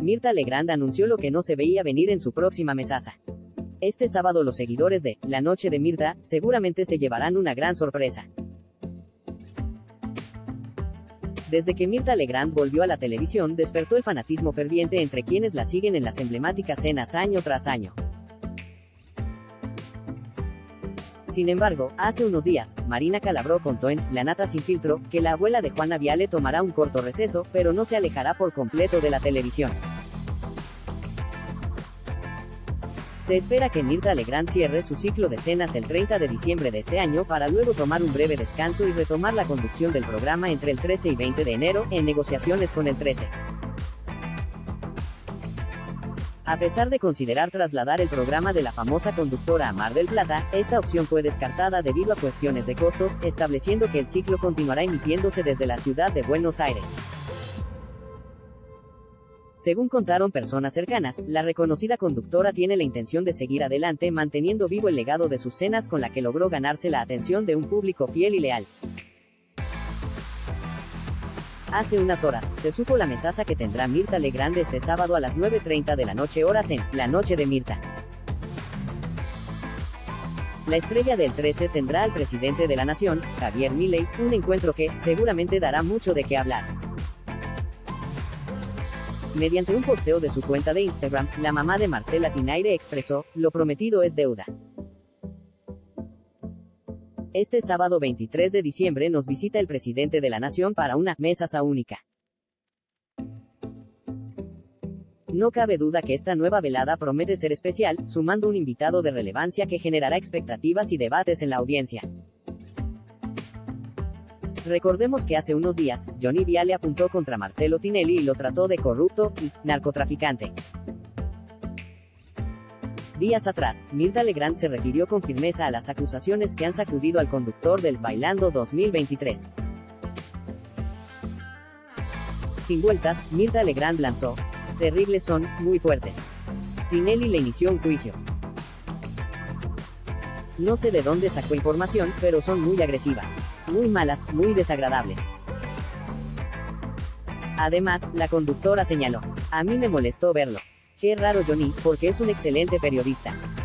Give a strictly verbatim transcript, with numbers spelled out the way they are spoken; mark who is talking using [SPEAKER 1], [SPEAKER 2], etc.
[SPEAKER 1] Mirtha Legrand anunció lo que no se veía venir en su próxima mesaza. Este sábado los seguidores de La Noche de Mirtha seguramente se llevarán una gran sorpresa. Desde que Mirtha Legrand volvió a la televisión, despertó el fanatismo ferviente entre quienes la siguen en las emblemáticas cenas año tras año. Sin embargo, hace unos días, Marina Calabró contó en La Nata Sin Filtro que la abuela de Juana Viale tomará un corto receso, pero no se alejará por completo de la televisión. Se espera que Mirtha Legrand cierre su ciclo de cenas el treinta de diciembre de este año para luego tomar un breve descanso y retomar la conducción del programa entre el trece y veinte de enero, en negociaciones con el trece. A pesar de considerar trasladar el programa de la famosa conductora a Mar del Plata, esta opción fue descartada debido a cuestiones de costos, estableciendo que el ciclo continuará emitiéndose desde la ciudad de Buenos Aires. Según contaron personas cercanas, la reconocida conductora tiene la intención de seguir adelante manteniendo vivo el legado de sus cenas con la que logró ganarse la atención de un público fiel y leal. Hace unas horas, se supo la mesaza que tendrá Mirtha Legrand este sábado a las nueve treinta de la noche horas en La Noche de Mirtha. La estrella del trece tendrá al presidente de la nación, Javier Milei, un encuentro que, seguramente dará mucho de qué hablar. Mediante un posteo de su cuenta de Instagram, la mamá de Marcela Tinayre expresó: "Lo prometido es deuda". Este sábado veintitrés de diciembre nos visita el presidente de la nación para una mesaza única. No cabe duda que esta nueva velada promete ser especial, sumando un invitado de relevancia que generará expectativas y debates en la audiencia. Recordemos que hace unos días, Johnny Viale apuntó contra Marcelo Tinelli y lo trató de corrupto y narcotraficante. Días atrás, Mirtha Legrand se refirió con firmeza a las acusaciones que han sacudido al conductor del Bailando dos mil veintitrés. Sin vueltas, Mirtha Legrand lanzó: "Terribles son, muy fuertes. Tinelli le inició un juicio. No sé de dónde sacó información, pero son muy agresivas, muy malas, muy desagradables". Además, la conductora señaló: "A mí me molestó verlo. Qué raro Johnny, porque es un excelente periodista.